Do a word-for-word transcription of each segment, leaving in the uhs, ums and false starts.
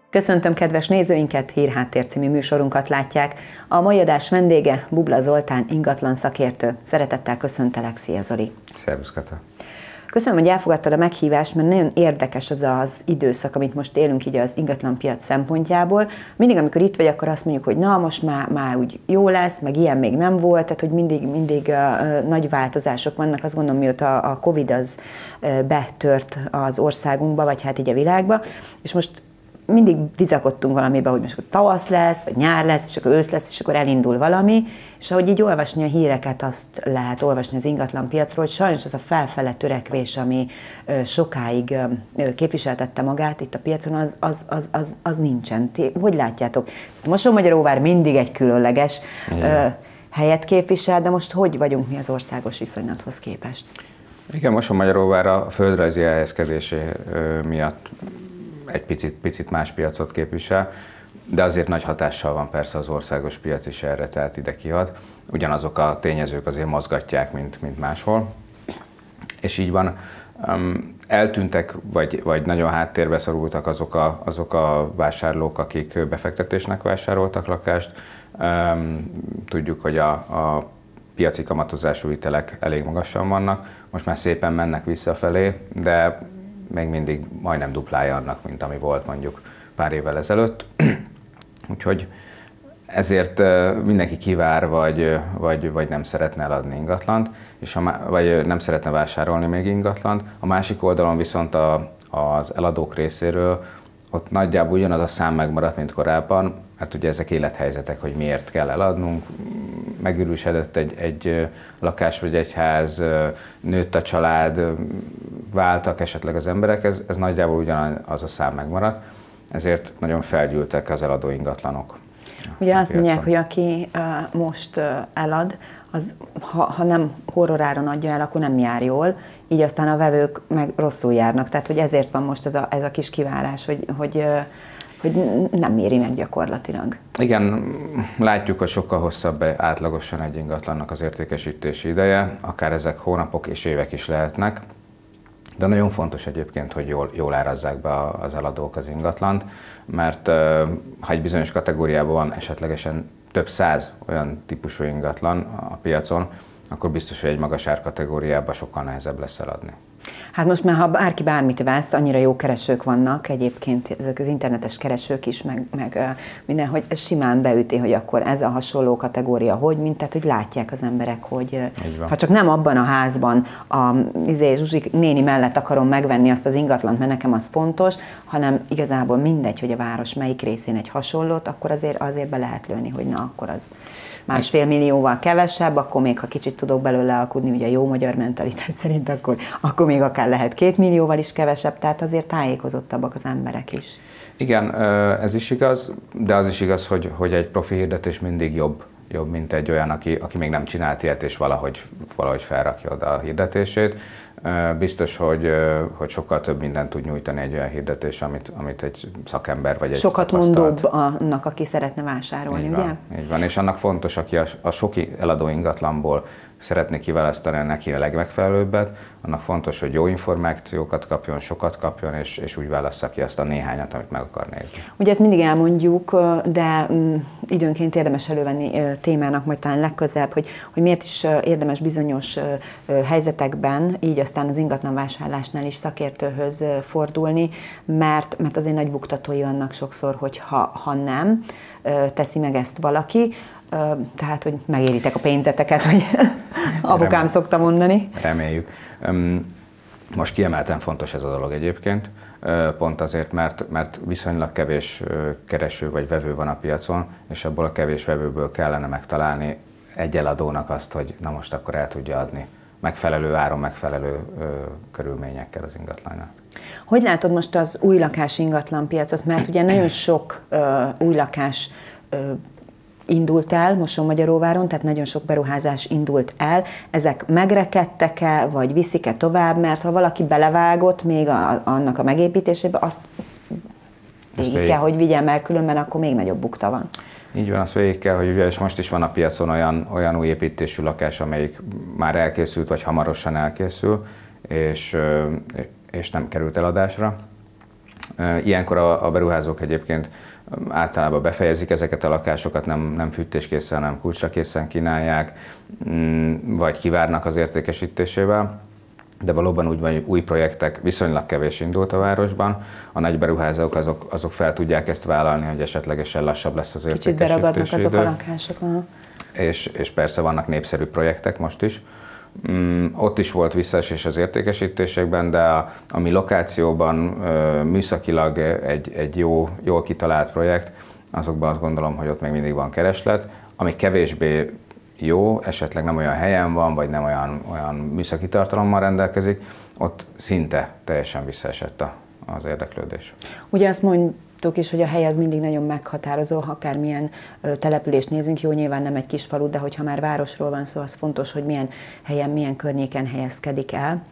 Köszöntöm kedves nézőinket, Hírháttér című műsorunkat látják. A mai adás vendége Bubla Zoltán, ingatlan szakértő. Szeretettel köszöntelek, szia Zoli! Szervusz Kata! Köszönöm, hogy elfogadtad a meghívást, mert nagyon érdekes az az időszak, amit most élünk így az ingatlanpiac szempontjából. Mindig, amikor itt vagy, akkor azt mondjuk, hogy na, most már, már úgy jó lesz, meg ilyen még nem volt, tehát hogy mindig, mindig uh, nagy változások vannak. Azt gondolom, mióta a Covid az uh, betört az országunkba, vagy hát így a világba, és most mindig bizakodtunk valamiben, hogy most akkor tavasz lesz, vagy nyár lesz, és akkor ősz lesz, és akkor elindul valami, és ahogy így olvasni a híreket, azt lehet olvasni az ingatlan piacról, hogy sajnos az a felfele törekvés, ami ö, sokáig ö, képviseltette magát itt a piacon, az, az, az, az, az nincsen. Ti, hogy látjátok? Mosonmagyaróvár mindig egy különleges ö, helyet képvisel, de most hogy vagyunk mi az országos viszonylathoz képest? Igen, Mosonmagyaróvár a földrajzi elhelyezkedésé miatt egy picit, picit más piacot képvisel, de azért nagy hatással van persze az országos piac is erre, tehát ide kihat. Ugyanazok a tényezők azért mozgatják, mint, mint máshol. És így van, um, eltűntek, vagy, vagy nagyon háttérbe szorultak azok a, azok a vásárlók, akik befektetésnek vásároltak lakást. Um, tudjuk, hogy a, a piaci kamatozású hitelek elég magasan vannak, most már szépen mennek visszafelé, de még mindig majdnem duplája annak, mint ami volt mondjuk pár évvel ezelőtt. Úgyhogy ezért mindenki kivár, vagy, vagy, vagy nem szeretne eladni ingatlant, és a, vagy nem szeretne vásárolni még ingatlant. A másik oldalon viszont a, az eladók részéről ott nagyjából ugyanaz a szám megmaradt, mint korábban, mert ugye ezek élethelyzetek, hogy miért kell eladnunk, megürülsedett egy, egy lakás vagy egy ház, nőtt a család, váltak esetleg az emberek, ez, ez nagyjából ugyanaz a szám megmaradt, ezért nagyon felgyűltek az eladó ingatlanok. Ugye azt mondják, hogy aki uh, most uh, elad, az ha, ha nem horroráron adja el, akkor nem jár jól, így aztán a vevők meg rosszul járnak. Tehát, hogy ezért van most ez a, ez a kis kivárás, hogy, hogy, uh, hogy nem éri meg gyakorlatilag. Igen, látjuk, hogy sokkal hosszabb átlagosan egy ingatlannak az értékesítési ideje, akár ezek hónapok és évek is lehetnek. De nagyon fontos egyébként, hogy jól, jól árazzák be az eladók az ingatlant, mert ha egy bizonyos kategóriában van esetlegesen több száz olyan típusú ingatlan a piacon, akkor biztos, hogy egy magas árkategóriában sokkal nehezebb lesz eladni. Hát most már, ha bárki bármit vesz, annyira jó keresők vannak egyébként, ezek az internetes keresők is, meg, meg minden, hogy simán beüti, hogy akkor ez a hasonló kategória, hogy mint, tehát hogy látják az emberek, hogy ha csak nem abban a házban a izé, Zsuzsi néni mellett akarom megvenni azt az ingatlant, mert nekem az fontos, hanem igazából mindegy, hogy a város melyik részén egy hasonlót, akkor azért, azért be lehet lőni, hogy na, akkor az másfél millióval kevesebb, akkor még ha kicsit tudok belőle alkudni, ugye jó magyar mentalitás szerint, akkor, akkor még akár lehet két millióval is kevesebb, tehát azért tájékozottabbak az emberek is. Igen, ez is igaz, de az is igaz, hogy, hogy egy profi hirdetés mindig jobb, jobb, mint egy olyan, aki, aki még nem csinált ilyet, és valahogy, valahogy felrakja oda a hirdetését. Biztos, hogy, hogy sokkal több mindent tud nyújtani egy olyan hirdetés, amit, amit egy szakember vagy egy sokat mondóbb annak, aki szeretne vásárolni, így ugye? Van, így van, és annak fontos, aki a, a sok eladó ingatlanból szeretné kiválasztani neki a legmegfelelőbbet, annak fontos, hogy jó információkat kapjon, sokat kapjon, és, és úgy válassza ki azt a néhányat, amit meg akar nézni. Ugye ezt mindig elmondjuk, de időnként érdemes elővenni témának, majd talán legközelebb, hogy, hogy miért is érdemes bizonyos helyzetekben, így aztán az ingatlanvásárlásnál is szakértőhöz fordulni, mert, mert azért nagy buktatói vannak sokszor, hogy ha, ha nem teszi meg ezt valaki, tehát, hogy megéritek a pénzeteket, hogy apukám szokta mondani. Reméljük. Most kiemelten fontos ez a dolog egyébként, pont azért, mert, mert viszonylag kevés kereső vagy vevő van a piacon, és abból a kevés vevőből kellene megtalálni egy eladónak azt, hogy na most akkor el tudja adni megfelelő áron, megfelelő ö, körülményekkel az ingatlanát. Hogy látod most az új lakás ingatlan piacot? Mert ugye nagyon sok ö, új lakás ö, indult el Mosonmagyaróváron, tehát nagyon sok beruházás indult el. Ezek megrekedtek-e, vagy viszik-e tovább? Mert ha valaki belevágott még a, annak a megépítésébe, azt végig, végig kell, hogy vigyen, mert különben akkor még nagyobb bukta van. Így van, azt végig kell, hogy ugye, és most is van a piacon olyan, olyan új építésű lakás, amelyik már elkészült, vagy hamarosan elkészül, és, és nem került eladásra. Ilyenkor a, a beruházók egyébként általában befejezik ezeket a lakásokat, nem, nem fűtéskészen, hanem kulcsra készen kínálják, vagy kivárnak az értékesítésével. De valóban úgy van, hogy új projektek viszonylag kevés indult a városban. A nagy beruházók azok, azok fel tudják ezt vállalni, hogy esetlegesen lassabb lesz az értékesítési idő. Kicsit beragadnak azok a lakások. És, és persze vannak népszerű projektek most is. Mm, ott is volt visszaesés az értékesítésekben, de a, a mi lokációban műszakilag egy, egy jó, jól kitalált projekt, azokban azt gondolom, hogy ott még mindig van kereslet. Ami kevésbé jó, esetleg nem olyan helyen van, vagy nem olyan, olyan műszaki tartalommal rendelkezik, ott szinte teljesen visszaesett a, az érdeklődés. Ugye azt mondtuk is, hogy a hely az mindig nagyon meghatározó, ha akármilyen települést nézünk, jó, nyilván nem egy kis falu, de hogyha már városról van szó, az fontos, hogy milyen helyen, milyen környéken helyezkedik el.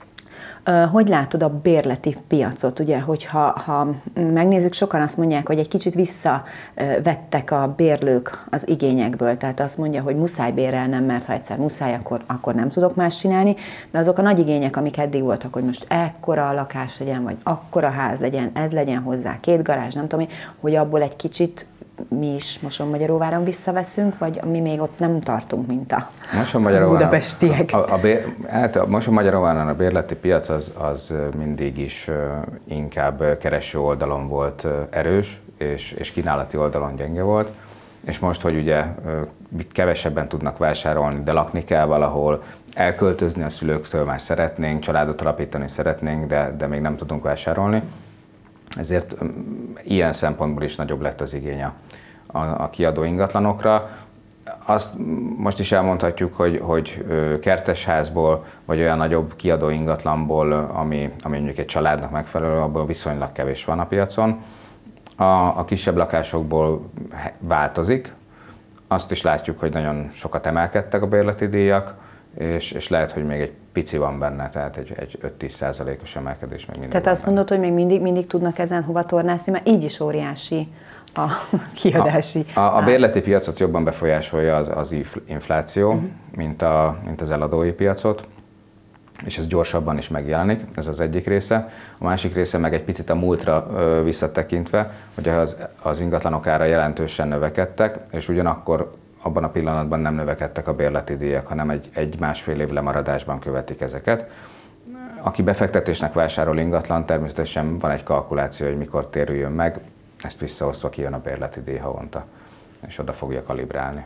Hogy látod a bérleti piacot? Ugye, hogyha ha megnézzük, sokan azt mondják, hogy egy kicsit visszavettek a bérlők az igényekből, tehát azt mondja, hogy muszáj bérelnem, mert ha egyszer muszáj, akkor, akkor nem tudok más csinálni, de azok a nagy igények, amik eddig voltak, hogy most ekkora a lakás legyen, vagy akkora ház legyen, ez legyen hozzá, két garázs, nem tudom, hogy abból egy kicsit mi is Mosonmagyaróváron visszaveszünk, vagy mi még ott nem tartunk, mint a budapestiek? A, a, hát a Mosonmagyaróváron a bérleti piac az, az mindig is inkább kereső oldalon volt erős, és, és kínálati oldalon gyenge volt. És most, hogy ugye kevesebben tudnak vásárolni, de lakni kell valahol, elköltözni a szülőktől már szeretnénk, családot alapítani szeretnénk, de, de még nem tudunk vásárolni. Ezért ilyen szempontból is nagyobb lett az igény a, a kiadó ingatlanokra. Azt most is elmondhatjuk, hogy, hogy kertesházból, vagy olyan nagyobb kiadó ingatlanból, ami, ami mondjuk egy családnak megfelelő, abból viszonylag kevés van a piacon. A, a kisebb lakásokból változik. Azt is látjuk, hogy nagyon sokat emelkedtek a bérleti díjak, és, és lehet, hogy még egy pici van benne, tehát egy, egy öt-tíz százalékos emelkedés még mindig. Tehát azt mondod, hogy még mindig, mindig tudnak ezen hova tornászni, mert így is óriási a kiadási. A, a, a bérleti piacot jobban befolyásolja az, az infláció, uh-huh. mint, a, mint az eladói piacot, és ez gyorsabban is megjelenik, ez az egyik része. A másik része meg egy picit a múltra ö, visszatekintve, hogy az, az ingatlanok ára jelentősen növekedtek, és ugyanakkor abban a pillanatban nem növekedtek a bérleti díjak, hanem egy, egy másfél év lemaradásban követik ezeket. Aki befektetésnek vásárol ingatlan, természetesen van egy kalkuláció, hogy mikor térüljön meg, ezt visszaosztva kijön a bérleti díj havonta, és oda fogja kalibrálni.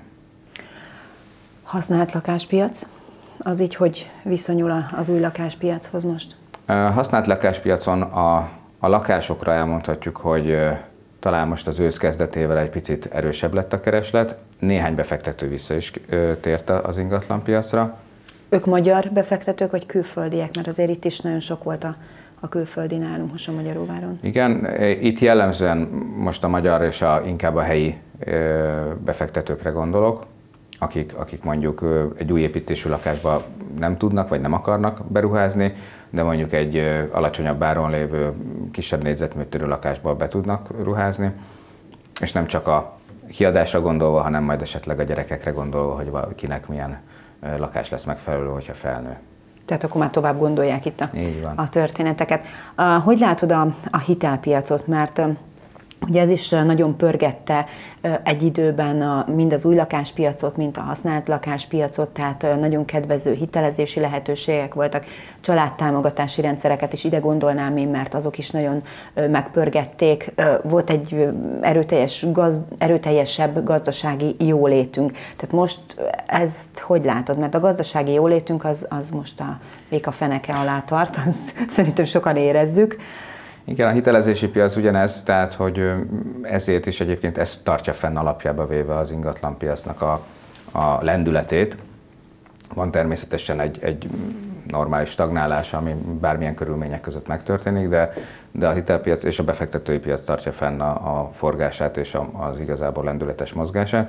Használt lakáspiac, az így, hogy viszonyul az új lakáspiachoz most? Használt lakáspiacon a, a lakásokra elmondhatjuk, hogy talán most az ősz kezdetével egy picit erősebb lett a kereslet. Néhány befektető vissza is tért az ingatlanpiacra. Ők magyar befektetők, vagy külföldiek? Mert azért itt is nagyon sok volt a, a külföldi nálunk, Mosonmagyaróváron. Igen, itt jellemzően most a magyar és a, inkább a helyi befektetőkre gondolok, akik, akik mondjuk egy új építésű lakásba nem tudnak, vagy nem akarnak beruházni, de mondjuk egy alacsonyabb áron lévő, kisebb négyzetméterű lakásba be tudnak ruházni, és nem csak a kiadásra gondolva, hanem majd esetleg a gyerekekre gondolva, hogy kinek milyen lakás lesz megfelelő, hogyha felnő. Tehát akkor már tovább gondolják itt a, a történeteket. Hogy látod a, a hitelpiacot? Mert ugye ez is nagyon pörgette egy időben a, mind az új lakáspiacot, mint a használt lakáspiacot, tehát nagyon kedvező hitelezési lehetőségek voltak, családtámogatási rendszereket is ide gondolnám én, mert azok is nagyon megpörgették. Volt egy erőteljes, gaz, erőteljesebb gazdasági jólétünk. Tehát most ezt hogy látod? Mert a gazdasági jólétünk az, az most a véka feneke alá tart, azt szerintem sokan érezzük. Igen, a hitelezési piac ugyanez, tehát hogy ezért is egyébként ez tartja fenn alapjába véve az ingatlanpiacnak a, a lendületét. Van természetesen egy, egy normális stagnálás, ami bármilyen körülmények között megtörténik, de, de a hitelpiac és a befektetői piac tartja fenn a, a forgását és a, az igazából lendületes mozgását.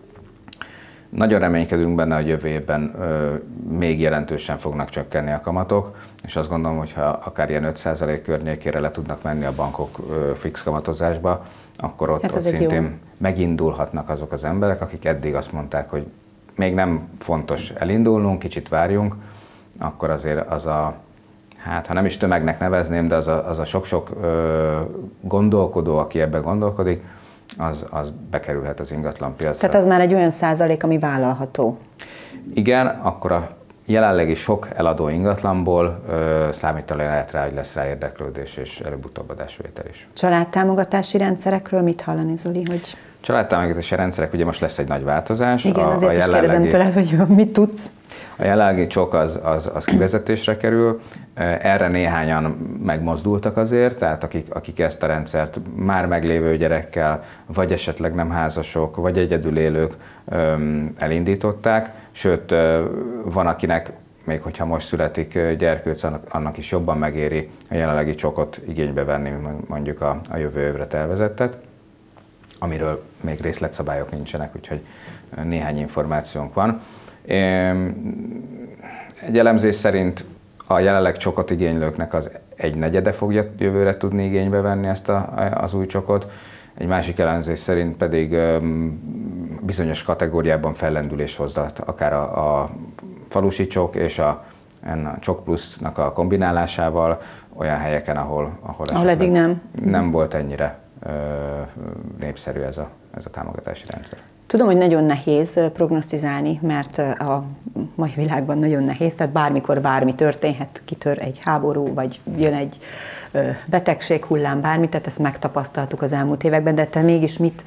Nagyon reménykedünk benne, hogy jövő évben ö, még jelentősen fognak csökkenni a kamatok, és azt gondolom, hogy ha akár ilyen öt százalék környékére le tudnak menni a bankok ö, fix kamatozásba, akkor ott, hát ott szintén jó. Megindulhatnak azok az emberek, akik eddig azt mondták, hogy még nem fontos elindulnunk, kicsit várjunk, akkor azért az a hát ha nem is tömegnek nevezném, de az a, az a sok-sok ö, gondolkodó, aki ebben gondolkodik, az, az bekerülhet az ingatlanpiacra. Tehát az már egy olyan százalék, ami vállalható. Igen, akkor a jelenlegi sok eladó ingatlanból ö, számítani lehet rá, hogy lesz rá érdeklődés és előbb-utóbb adásvétel is. Családtámogatási rendszerekről mit hallani, Zoli? Hogy... Családtámogatási rendszerek, ugye most lesz egy nagy változás. Igen, a, azért a is kérdezem tőled, hogy mit tudsz. A jelenlegi csok az, az, az kivezetésre kerül, erre néhányan megmozdultak azért, tehát akik, akik ezt a rendszert már meglévő gyerekkel, vagy esetleg nem házasok, vagy egyedül élők elindították, sőt van akinek, még hogyha most születik gyerkőc, annak, annak is jobban megéri a jelenlegi csokot igénybe venni, mondjuk a, a jövő évre tervezettet, amiről még részletszabályok nincsenek, úgyhogy néhány információnk van. Egy elemzés szerint a jelenleg csokot igénylőknek az egy negyede fogja jövőre tudni igénybe venni ezt a, az új csokot, egy másik elemzés szerint pedig bizonyos kategóriában fellendülés hozza akár a, a falusi csok és a, a csok plusznak a kombinálásával olyan helyeken, ahol, ahol, ahol eddig nem. nem volt ennyire népszerű ez a, ez a támogatási rendszer. Tudom, hogy nagyon nehéz prognosztizálni, mert a mai világban nagyon nehéz, tehát bármikor bármi történhet, kitör egy háború, vagy jön egy betegség hullám, bármi, tehát ezt megtapasztaltuk az elmúlt években, de te mégis mit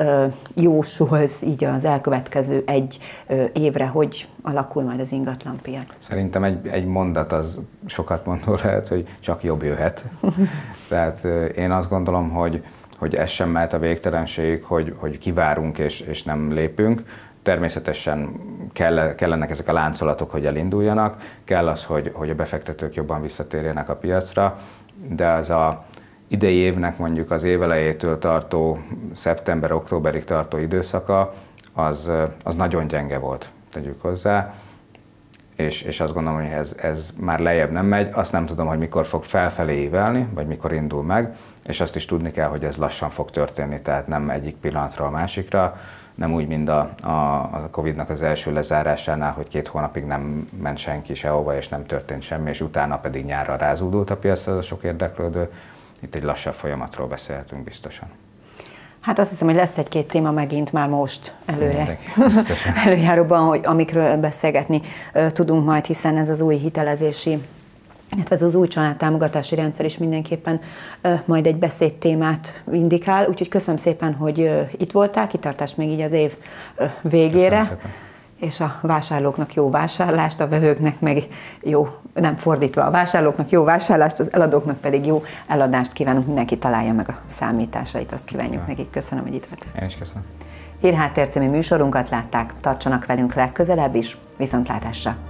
jósolsz így az elkövetkező egy évre, hogy alakul majd az ingatlanpiac? Szerintem egy, egy mondat az sokat mondó lehet, hogy csak jobb jöhet. Tehát én azt gondolom, hogy hogy ez sem mehet a végtelenség, hogy, hogy kivárunk és, és nem lépünk. Természetesen kell, kellenek ezek a láncolatok, hogy elinduljanak, kell az, hogy, hogy a befektetők jobban visszatérjenek a piacra, de az a idei évnek mondjuk az évelejétől tartó, szeptember-októberig tartó időszaka, az, az nagyon gyenge volt, tegyük hozzá. És, és azt gondolom, hogy ez, ez már lejjebb nem megy. Azt nem tudom, hogy mikor fog felfelé ívelni, vagy mikor indul meg, és azt is tudni kell, hogy ez lassan fog történni, tehát nem egyik pillanatra a másikra, nem úgy, mint a, a, a Covidnak az első lezárásánál, hogy két hónapig nem ment senki sehova, és nem történt semmi, és utána pedig nyárra rázódult a piacra a sok érdeklődő. Itt egy lassabb folyamatról beszélhetünk biztosan. Hát azt hiszem, hogy lesz egy-két téma megint már most előre előjáróban, hogy amikről beszélgetni tudunk majd, hiszen ez az új hitelezési, illetve ez az új családtámogatási rendszer is mindenképpen majd egy beszédtémát indikál. Úgyhogy köszönöm szépen, hogy itt voltál, kitartást még így az év végére. És a vásárlóknak jó vásárlást, a vevőknek meg jó, nem fordítva, a vásárlóknak jó vásárlást, az eladóknak pedig jó eladást kívánunk, mindenki találja meg a számításait, azt kívánjuk nekik. Köszönöm, hogy itt voltál. Én is köszönöm. Hírháttér című műsorunkat látták, tartsanak velünk legközelebb is, viszontlátásra!